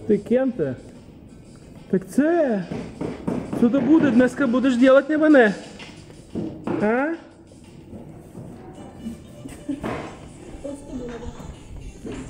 Ти Кенте? Так це? Що то буде? Днеска будеш делать не мене? А?